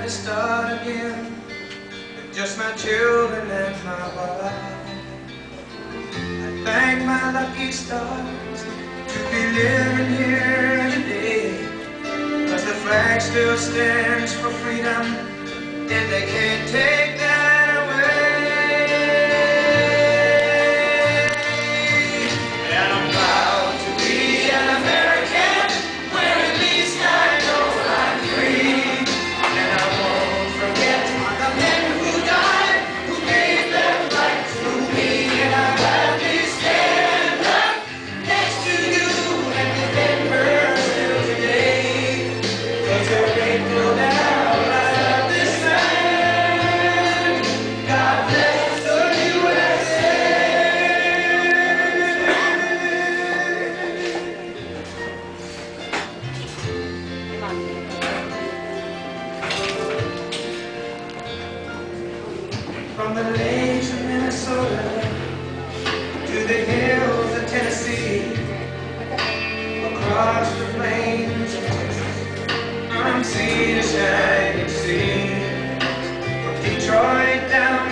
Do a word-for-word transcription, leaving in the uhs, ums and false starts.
to start again with just my children and my wife. I thank my lucky stars to be living here today, 'cause the flag still stands for freedom and they can't take that away. And I'm proud to be an American, where at least I know I'm free. And I won't forget the men who died, who gave their life to me. And I gladly stand up next to you and remember still today, 'cause they're grateful now. From the lakes of Minnesota to the hills of Tennessee, across the plains of Texas, from sea to shining sea, from Detroit down